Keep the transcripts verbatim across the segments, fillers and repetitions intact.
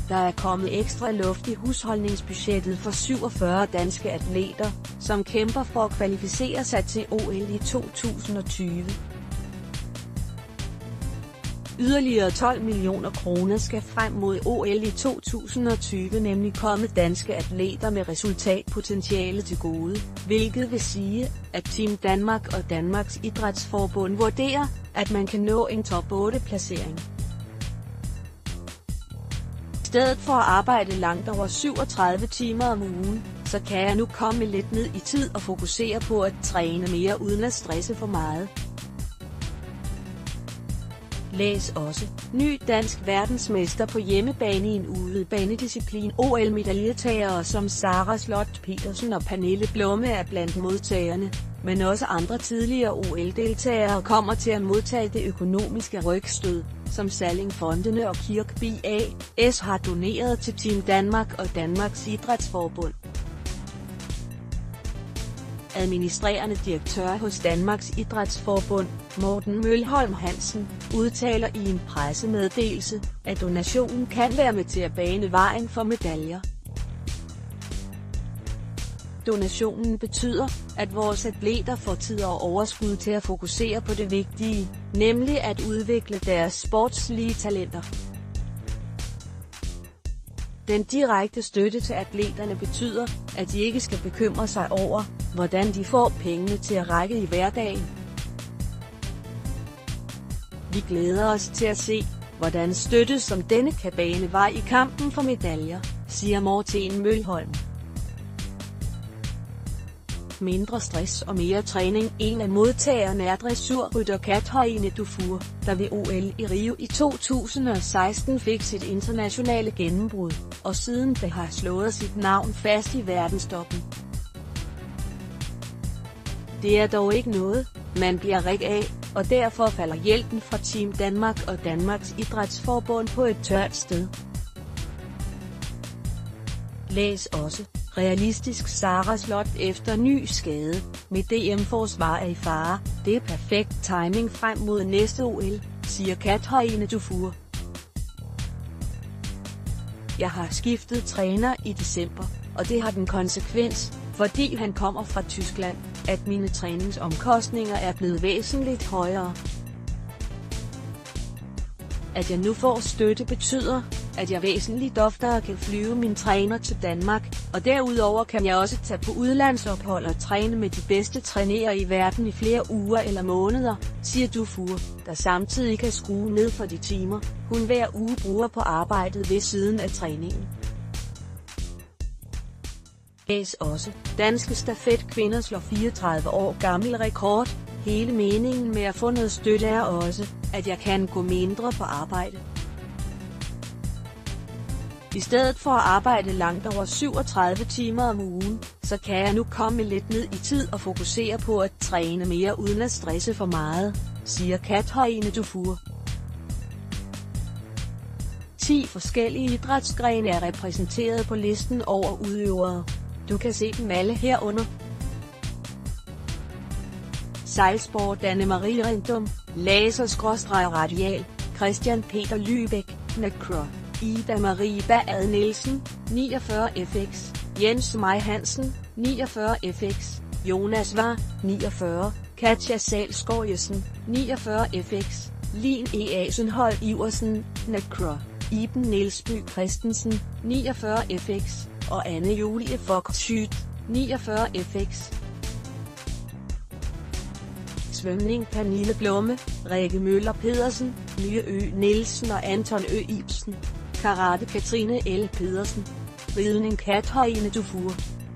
Der er kommet ekstra luft i husholdningsbudgettet for syvogfyrre danske atleter, som kæmper for at kvalificere sig til O L i to tusind og tyve. Yderligere tolv millioner kroner skal frem mod O L i to tusind og tyve nemlig komme danske atleter med resultatpotentiale til gode, hvilket vil sige, at Team Danmark og Danmarks Idrætsforbund vurderer, at man kan nå en top otte placering. I stedet for at arbejde langt over syvogtredive timer om ugen, så kan jeg nu komme lidt ned i tid og fokusere på at træne mere uden at stresse for meget. Læs også: ny dansk verdensmester på hjemmebane i en udebanedisciplin. O L-medaljetagere som Sara Slott Petersen og Pernille Blumme er blandt modtagerne, men også andre tidligere O L-deltagere kommer til at modtage det økonomiske rygstød, som Salling-fondene og Kirkeby A S har doneret til Team Danmark og Danmarks Idrætsforbund. Administrerende direktør hos Danmarks Idrætsforbund, Morten Mølholm Hansen, udtaler i en pressemeddelelse, at donationen kan være med til at bane vejen for medaljer. Donationen betyder, at vores atleter får tid og overskud til at fokusere på det vigtige, nemlig at udvikle deres sportslige talenter. Den direkte støtte til atleterne betyder, at de ikke skal bekymre sig over, hvordan de får pengene til at række i hverdagen. Vi glæder os til at se, hvordan støtte som denne kan bane vej i kampen for medaljer, siger Morten Mølholm. Mindre stress og mere træning. En af modtagerne er dressurrytter Katrine Dufour, der ved O L i Rio i to tusind og seksten fik sit internationale gennembrud, og siden da har slået sit navn fast i verdenstoppen. Det er dog ikke noget, man bliver rig af, og derfor falder hjælpen fra Team Danmark og Danmarks Idrætsforbund på et tørt sted. Læs også: realistisk Sara Slott efter ny skade, med D M-forsvar er i fare, det er perfekt timing frem mod næste O L, siger Katrine Dufour. Jeg har skiftet træner i december, og det har den konsekvens, fordi han kommer fra Tyskland, at mine træningsomkostninger er blevet væsentligt højere. At jeg nu får støtte betyder, at jeg væsentligt oftere kan flyve min træner til Danmark, og derudover kan jeg også tage på udlandsophold og træne med de bedste trænere i verden i flere uger eller måneder, siger Dufour, der samtidig kan skrue ned for de timer, hun hver uge bruger på arbejdet ved siden af træningen. Læs også: danske stafetkvinder slår fireogtredive år gammel rekord. Hele meningen med at få noget støtte er også, at jeg kan gå mindre på arbejde. I stedet for at arbejde langt over syvogtredive timer om ugen, så kan jeg nu komme lidt ned i tid og fokusere på at træne mere uden at stresse for meget, siger Katrine Dufour. ti forskellige idrætsgrene er repræsenteret på listen over udøvere. Du kan se dem alle herunder. Sejlsport: Anne-Marie Rindum, laser-radial, Christian Peter Lübeck, Necro, Ida Marie Bad Nielsen, niogfyrre F X, Jens Maj Hansen, niogfyrre F X, Jonas Var, niogfyrre, Katja Salsgaard Jessen, niogfyrre F X, Lin E. Asenhold Iversen, Necro, Iben Nielsby Christensen, niogfyrre F X, og Anne Julie Fox-Hyt, niogfyrre F X. Svømning: Pernille Blumme, Rikke Møller Pedersen, Nye Ø Nielsen og Anton Ø Ibsen. Karate: Katrine L. Pedersen. Ridning: Katrine Dufour.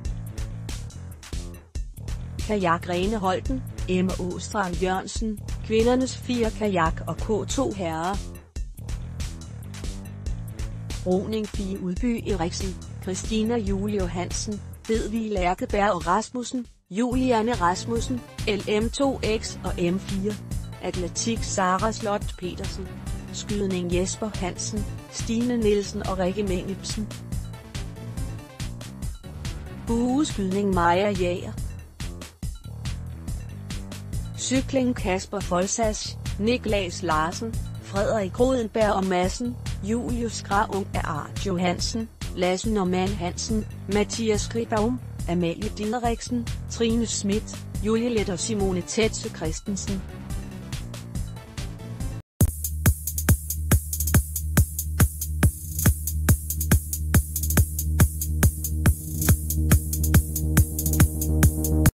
Kajak: Rene Holten, Emma Åstrand Jørgensen, kvindernes fire kajak og K to herrer. Roning: Fie Udby Eriksen, Christina Julie Johansen, Hedvig Lærkeberg og Rasmussen, Juliane Rasmussen, L M to X og M fire. Atletik: Sara Slott Petersen. Skydning: Jesper Hansen, Stine Nielsen og Rikke Meng-Ibsen. Bueskydning: Maja Jager. Cykling: Kasper Folsas, Niklas Larsen, Frederik Rodenberg og Madsen. Julius Graung af Art Johansen, Lasse Norman Hansen, Mathias Gribaum, Amalie Dideriksen, Trine Schmidt, Julie Let og Simone Tetsu Christensen.